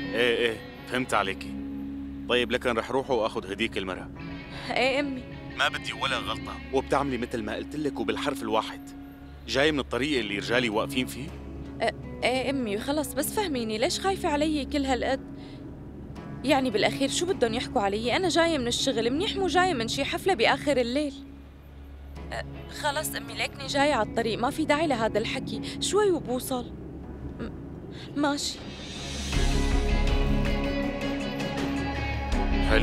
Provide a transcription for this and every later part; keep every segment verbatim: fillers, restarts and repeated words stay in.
ايه ايه فهمت عليكي. طيب لكن رح روح واخذ هديك المرة. ايه امي. ما بدي ولا غلطة، وبتعملي مثل ما قلت لك وبالحرف الواحد. جاي من الطريق اللي رجالي واقفين فيه. أه ايه امي خلص، بس فهميني ليش خايفة علي كل هالقد؟ يعني بالاخير شو بدهم يحكوا علي؟ انا جاية من الشغل، منيح مو جاية من شي حفلة باخر الليل. أه خلص امي ليكني جاية على الطريق، ما في داعي لهذا الحكي، شوي وبوصل. ماشي. حلو.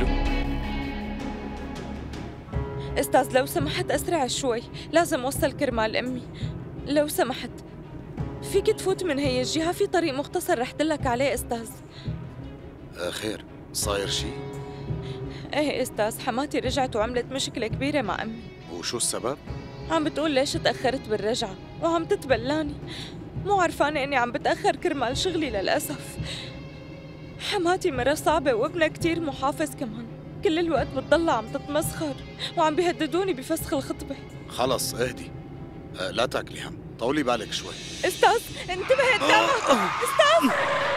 استاذ لو سمحت اسرع شوي، لازم اوصل كرمال امي. لو سمحت فيك تفوت من هي الجهة، في طريق مختصر رح دلك عليه استاذ. آه خير، صاير شي؟ ايه استاذ، حماتي رجعت وعملت مشكلة كبيرة مع امي. وشو السبب؟ عم بتقول ليش تأخرت بالرجعة وعم تتبلاني. مو عرفانة اني عم بتأخر كرمال شغلي للأسف. حماتي مرة صعبة وابنها كتير محافظ كمان، كل الوقت بتضلها عم تتمسخر وعم بيهددوني بفسخ الخطبة. خلص اهدي، آه لا تاكلي هم، طولي بالك شوي. استاذ انتبه قدامك. استاذ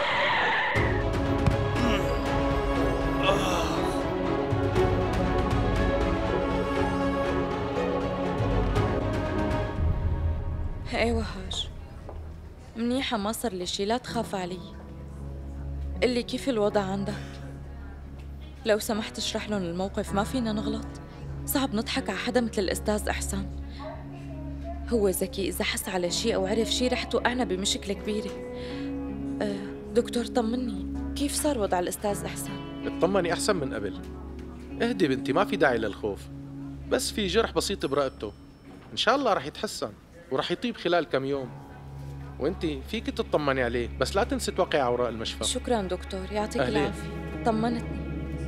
ايه وهاج، منيحة ما صار لي شي، لا تخاف علي. قلي كيف الوضع عندك؟ لو سمحت اشرح لهم الموقف، ما فينا نغلط. صعب نضحك على حدا مثل الأستاذ إحسان. هو ذكي، إذا حس على شي أو عرف شي رح توقعنا بمشكلة كبيرة. أه دكتور طمني، كيف صار وضع الأستاذ إحسان؟ اطمني أحسن من قبل. اهدي بنتي، ما في داعي للخوف، بس في جرح بسيط برقبته، إن شاء الله رح يتحسن ورح يطيب خلال كم يوم. وانتي فيك تطمني عليه، بس لا تنسي توقعي اوراق المشفى. شكرا دكتور، يعطيك أهلين. العافية، طمنتني.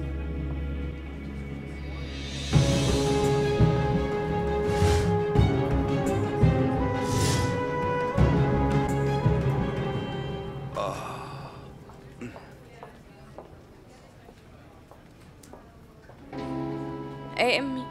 ايه امي،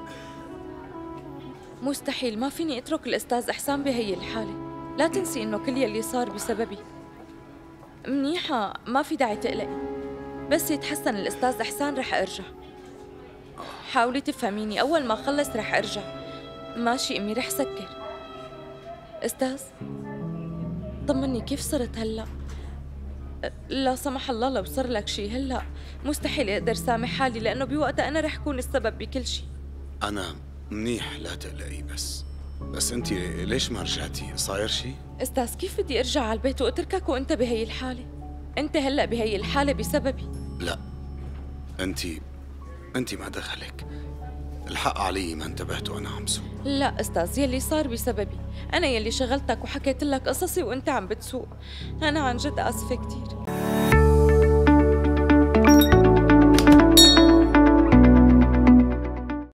مستحيل، ما فيني اترك الاستاذ احسان بهي الحالة. لا تنسي انه كل يلي صار بسببي. منيحة، ما في داعي تقلقي، بس يتحسن الأستاذ إحسان رح أرجع. حاولي تفهميني، أول ما خلص رح أرجع. ماشي أمي، رح سكر. أستاذ طمني، كيف صرت هلأ؟ لا سمح الله لو صار لك شي هلأ مستحيل أقدر سامح حالي، لأنه بوقتها أنا رح أكون السبب بكل شي. أنا منيح لا تقلقي، بس بس أنت ليش ما رجعتي؟ صاير شي؟ أستاذ كيف بدي أرجع على البيت وأتركك وأنت بهي الحالة؟ أنت هلأ بهي الحالة بسببي. لا، أنت أنت ما دخلك، الحق علي ما انتبهت وأنا عم سوق. لا أستاذ، يلي صار بسببي، أنا يلي شغلتك وحكيت لك قصصي وأنت عم بتسوق. أنا عن جد آسفة كتير.